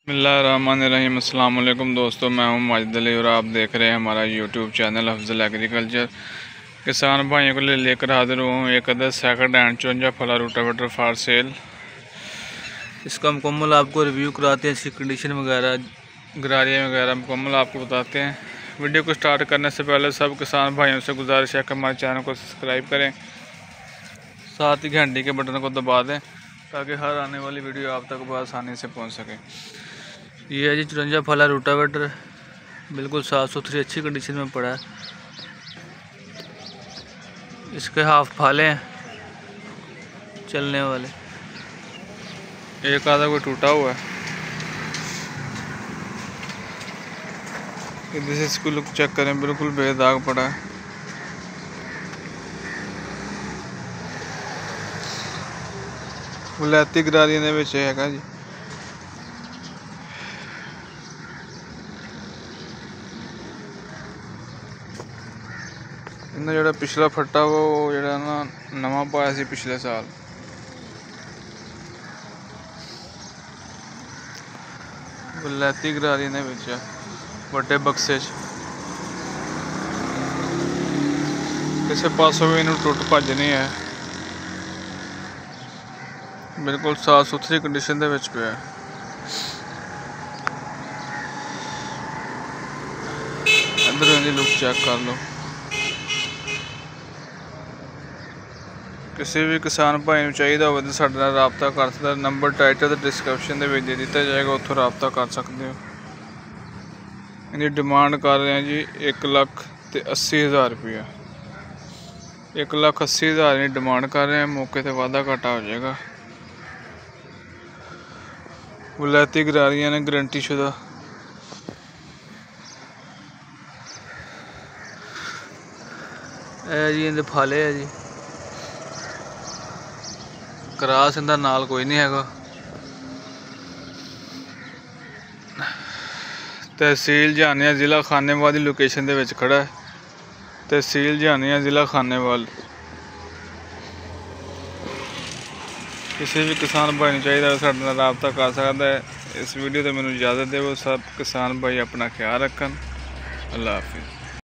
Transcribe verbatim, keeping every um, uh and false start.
बिस्मिल्लाहिर्रहमानिर्रहीम। अस्सलाम वालेकुम दोस्तों, मैं हूं माजिद अली और आप देख रहे हैं हमारा यूट्यूब चैनल अफजल एग्रीकल्चर। किसान भाइयों को लिए लेकर हाजिर हूँ एक अदर सेकंड हैंड चौंजा फला रोटावेटर फॉर सेल। इसका मुकम्मल आपको रिव्यू कराते हैं, इसकी कंडीशन वगैरह, गरारियाँ वगैरह मुकम्मल आपको बताते हैं। वीडियो को स्टार्ट करने से पहले सब किसान भाइयों से गुजारिश है कि हमारे चैनल को सब्सक्राइब करें, साथ ही घंटी के बटन को दबा दें ताकि हर आने वाली वीडियो आप तक बहुत आसानी से पहुंच सके। ये है जी चौंजा फला रोटावेटर, बिल्कुल साफ़ सुथरी अच्छी कंडीशन में पड़ा है। इसके हाफ फाले हैं चलने वाले, एक आधा कोई टूटा हुआ है। इधर से इसको लुक चेक करें, बिल्कुल बेदाग पड़ा है। वलैती गरारियां दे विच हैगा जी। इन्हें जोड़ा पिछला फट्टा वो जोड़ा ना नवा पाया सी पिछले साल। वलैती गरारियां दे विच वड्डे बक्से च किसी पासों भी इन्हू टुट भज नहीं है, बिल्कुल साफ सुथरी कंडीशन दे विच पिया। इधर इहदी लुक चेक कर लो। किसी भी किसान भाई नूं चाहिदा होवे तो साडे नाल राबता कर सकदा। नंबर टाइटल ते डिस्क्रिप्शन दे विच दे दित्ता जाएगा, उत्थों राबता कर सकते हो। इहदी डिमांड कर रहे हैं जी एक लख ते अस्सी हज़ार रुपया। एक लख अस्सी हज़ार की डिमांड कर रहे हैं, मौके ते वाधा घाटा हो जाएगा। वलैती गरारियां ने गारंटी शुदा। ए जी इहदे फाले है जी, क्रास इंदा नाल कोई नहीं हैगा। तहसील जानिया जिला खानेवाल की लोकेशन दे विच खड़ा है। तहसील जानिया जिला खानेवाल। किसी भी किसान भाई चाहिए साडे नाल राबता कर सकता है। इस वीडियो तो मैनूं इजाज़त देवो। सब किसान भाई अपना ख्याल रखन। अल्लाह हाफिज़।